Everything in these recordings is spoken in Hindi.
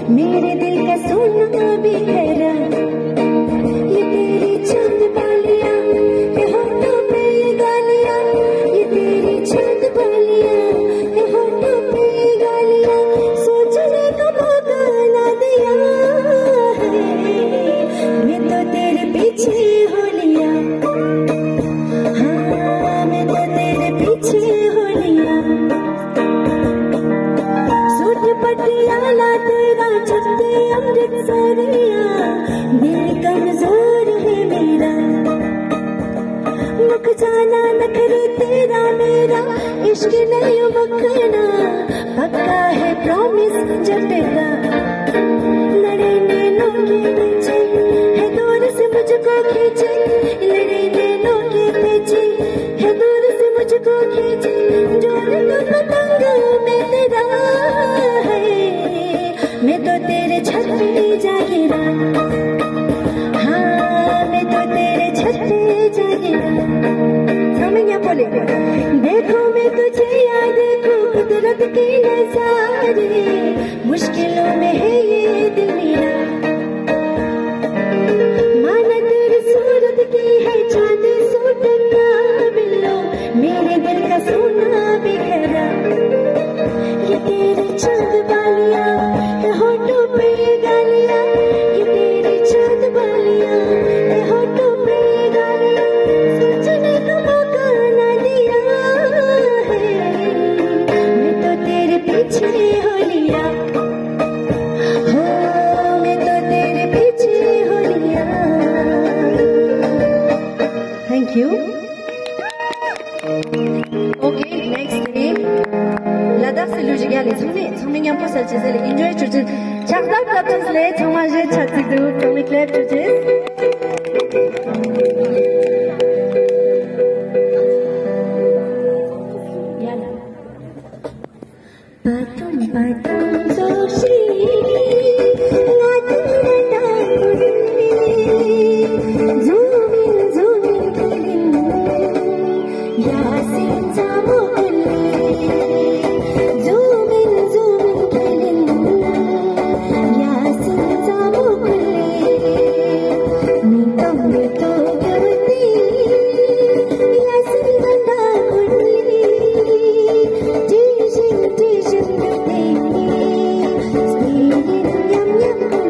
मेरे दिल का सोना बिखरा, ये तेरी चांद बालियां, ये होठों पे ये गालियां, ये तेरी चांद बालियां, ये होठों पे ये गालियां, सोचने का मौका ना दिया है, मैं तो तेरे पीछे हो लिया, हाँ मैं तो तेरे पीछे हो लिया। सूट पटियाला तेरा छत्ते अमृतसरिया, दिल कमजोर है मेरा, मुख जाना नखरे तेरा मेरा, इश्क नहीं मखना, पक्का है प्रॉमिस जपेगा, लड़े नैनों के पीछे है दूर से मुझको खींचे, लड़े नैनों के पीछे है दूर से मुझको खींचे, जोर तो पतंग में तेरा है, मैं तो तेरे छत पे जा गिरा, हाँ मैं तो तेरे छत पे जा गिरा। समझिए बोले, देखो मैं तुझे या देखो कुदरत के नजारे, मुश्किलों में है ये दिल मेरा, माना तेरी सूरत की है चांद सूट का बिल्लो, मेरे दिल का सोना बिखरा, ये तेरी चांद बालियां, ये होठों पे ये गालियां, ये तेरी चांद बालियां, ये होठों पे ये गालियां, सोचने का मौका ना दिया है, मैं तो तेरे पीछे हो लिया, हो मैं तो तेरे पीछे हो लिया। Thank you. Okay, next name. Lada Siluji Gali. Swimming and Posa Chisel. Enjoy Chuchis. Chakda Kapchis late. Homaje Chatidu. Comic Lab Chuchis. Patun patun doshi. Yum yum.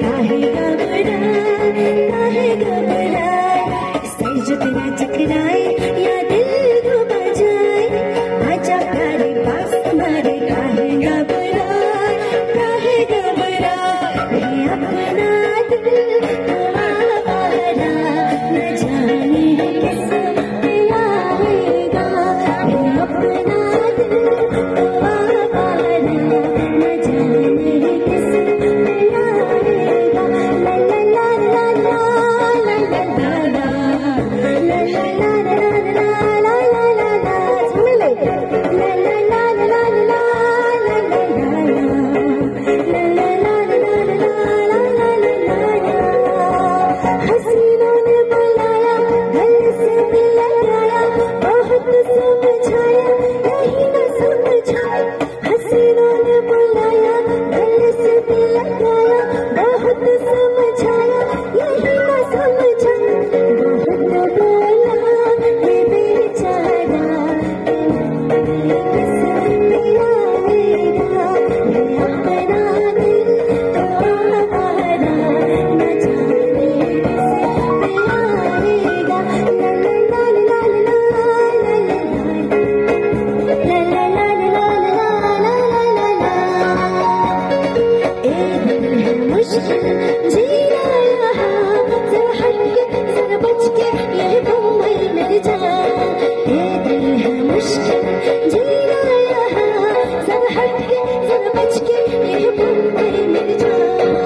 काहे घबराए सर जो तेरा चकराए या दिल डूबा जाए आजा प्यारे पास हमारे काहे घबराए अपना दिल तुम्हारा न जाने किस पे आएगा अपना दिल तुम्हारा न जाने किस पे आएगा ला ला ला ला ला ला ला ला ला ला ला ला सुन ले ला ला ला ला ला ला हसीनों ने बुलाया दिल से दिल लगाया बहुत समझाया यही न समझा हसीनों ने बुलाया दिल से दिल लगाया बहुत समझाया यही न समझा बहुत बोला ये बेचारा किस पे आएगा अपना दिल तुम्हारा न जाने किस पे आएगा ला ला ला ला ला मुश्किल जीना यहाँ जरा हटके जरा बचके ये मुंबई मिल जा ये दिल है मुश्किल जीना यहाँ जरा हटके जरा बचके ये मुंबई मिल जा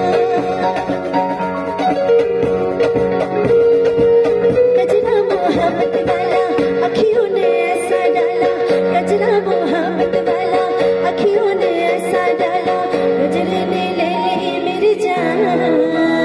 गजरा मोहब्बत वाला अखियों ने ऐसा डाला गजरा मोहब्बत वाला अखियों ने ऐसा डाला गजरे ने ले ली मेरी जान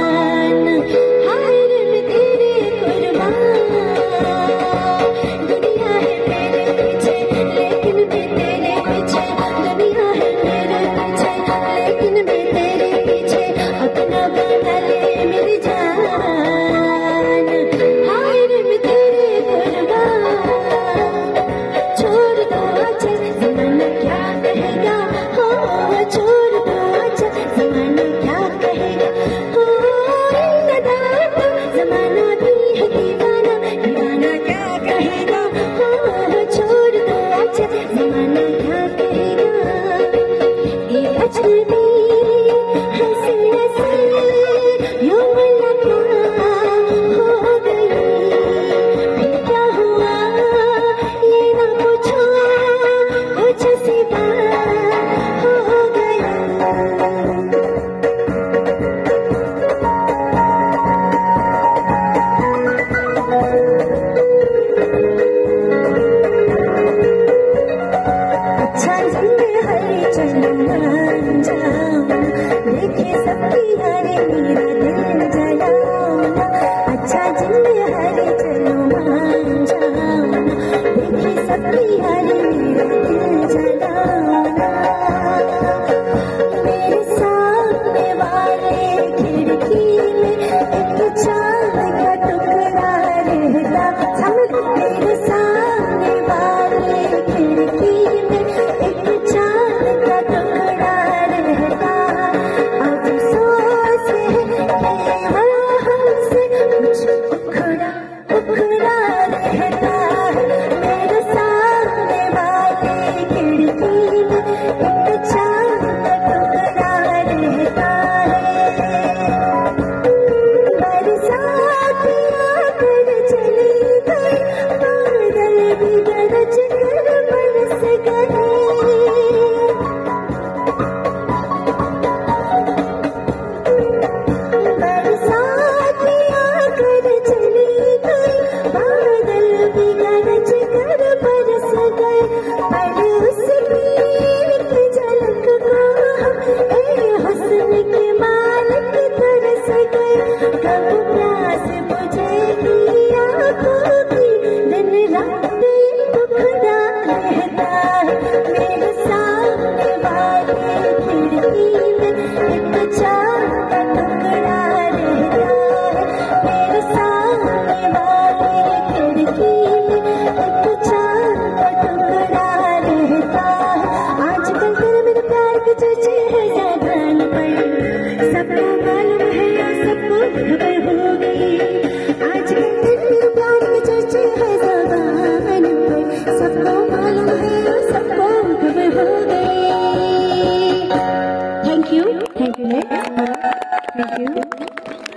थैंक यू।